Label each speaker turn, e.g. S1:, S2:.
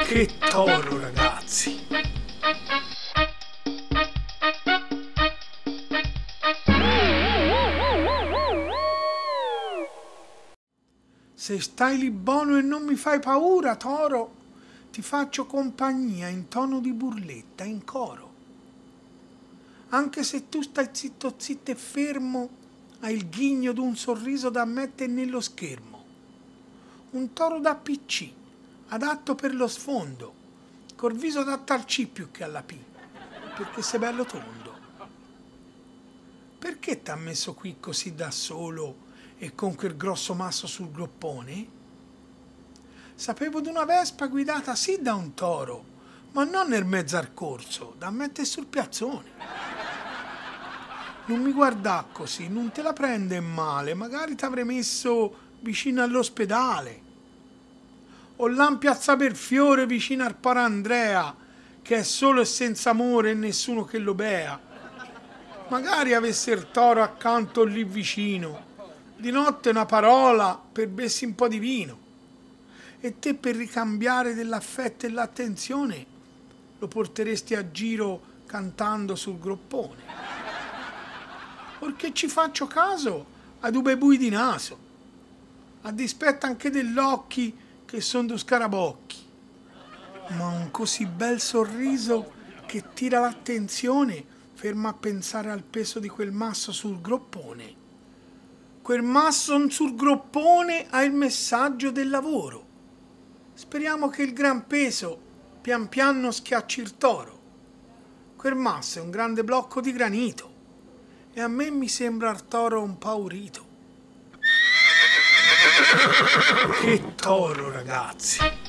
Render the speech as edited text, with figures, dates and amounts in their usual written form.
S1: Che toro, ragazzi! Se stai lì buono e non mi fai paura, toro, ti faccio compagnia in tono di burletta, in coro. Anche se tu stai zitto zitto e fermo, hai il ghigno d'un sorriso da mettere nello schermo. Un toro da PC, adatto per lo sfondo, col viso adatto al C più che alla P, perché sei bello tondo. Perché t'ha messo qui così da solo e con quel grosso masso sul groppone? Sapevo d'una vespa guidata sì da un toro, ma non nel mezzo al corso, da mettere sul piazzone. Non mi guardà così, non te la prende male, magari t'avrei messo vicino all'ospedale. O là in piazza Perfiore vicino al Parandrea, che è solo e senza amore e nessuno che lo bea. Magari avesse il toro accanto lì vicino, di notte una parola per bersi un po' di vino. E te per ricambiare dell'affetto e l'attenzione lo porteresti a giro cantando sul groppone. Perché ci faccio caso a due bui di naso, a dispetto anche degli occhi che son due scarabocchi, ma un così bel sorriso che tira l'attenzione, ferma a pensare al peso di quel masso sul groppone. Quel masso sul groppone ha il messaggio del lavoro. Speriamo che il gran peso pian piano schiacci il toro. Quel masso è un grande blocco di granito e a me mi sembra il toro un paurito. Che toro, ragazzi!